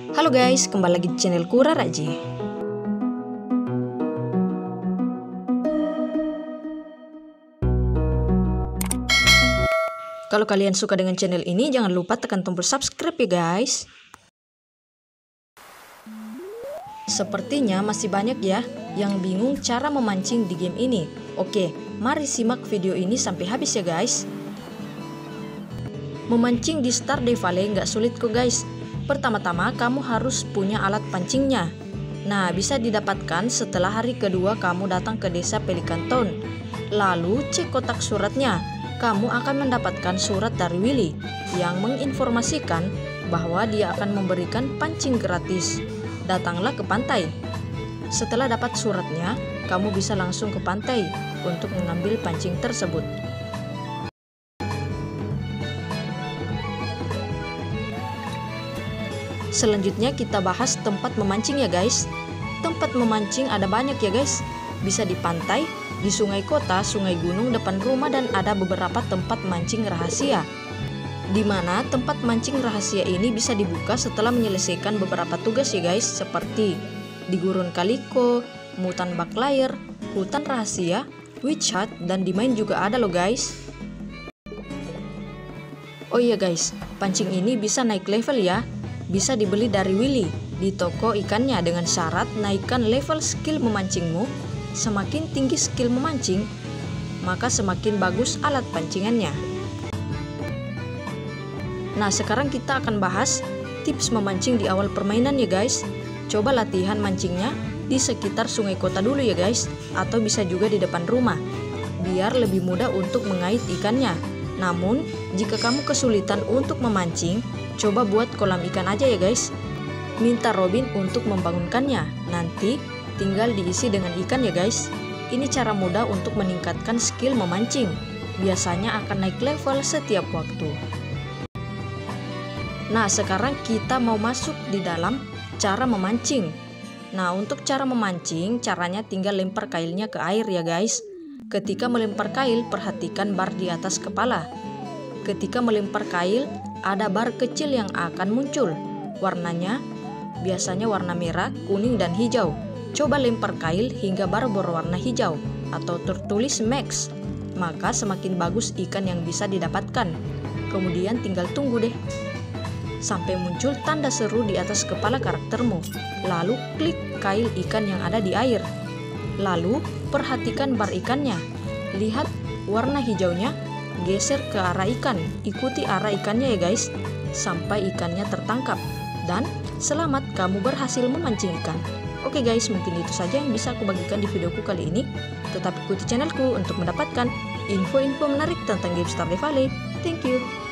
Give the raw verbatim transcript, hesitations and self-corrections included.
Halo guys, kembali lagi di channelku Raraji. Kalau kalian suka dengan channel ini, jangan lupa tekan tombol subscribe ya guys. Sepertinya masih banyak ya yang bingung cara memancing di game ini. Oke, mari simak video ini sampai habis ya guys. Memancing di Stardew Valley nggak sulit kok guys. Pertama-tama kamu harus punya alat pancingnya. Nah, bisa didapatkan setelah hari kedua kamu datang ke desa Pelican Town. Lalu cek kotak suratnya. Kamu akan mendapatkan surat dari Willy yang menginformasikan bahwa dia akan memberikan pancing gratis. Datanglah ke pantai. Setelah dapat suratnya, kamu bisa langsung ke pantai untuk mengambil pancing tersebut. Selanjutnya kita bahas tempat memancing ya guys. Tempat memancing ada banyak ya guys. Bisa di pantai, di sungai kota, sungai gunung depan rumah, dan ada beberapa tempat mancing rahasia. Di mana tempat mancing rahasia ini bisa dibuka setelah menyelesaikan beberapa tugas ya guys, seperti di gurun kaliko, mutan baklayer, hutan rahasia, witch hut, dan di main juga ada loh guys. Oh iya guys, pancing ini bisa naik level ya. Bisa dibeli dari Willy di toko ikannya dengan syarat naikkan level skill memancingmu. Semakin tinggi skill memancing, maka semakin bagus alat pancingannya. Nah, sekarang kita akan bahas tips memancing di awal permainan ya guys. Coba latihan mancingnya di sekitar sungai kota dulu ya guys, atau bisa juga di depan rumah, biar lebih mudah untuk mengait ikannya. Namun, jika kamu kesulitan untuk memancing, coba buat kolam ikan aja ya guys. Minta Robin untuk membangunkannya. Nanti tinggal diisi dengan ikan ya guys. Ini cara mudah untuk meningkatkan skill memancing. Biasanya akan naik level setiap waktu. Nah, sekarang kita mau masuk di dalam cara memancing. Nah, untuk cara memancing, caranya tinggal lempar kailnya ke air ya guys. Ketika melempar kail, perhatikan bar di atas kepala. Ketika melempar kail, ada bar kecil yang akan muncul. Warnanya biasanya warna merah, kuning, dan hijau. Coba lempar kail hingga bar berwarna hijau atau tertulis max. Maka semakin bagus ikan yang bisa didapatkan. Kemudian tinggal tunggu deh sampai muncul tanda seru di atas kepala karaktermu. Lalu klik kail ikan yang ada di air. Lalu perhatikan bar ikannya. Lihat warna hijaunya, geser ke arah ikan. Ikuti arah ikannya ya guys, sampai ikannya tertangkap. Dan selamat, kamu berhasil memancing ikan. Oke guys, mungkin itu saja yang bisa aku bagikan di videoku kali ini. Tetap ikuti channelku untuk mendapatkan info-info menarik tentang game Stardew Valley. Thank you.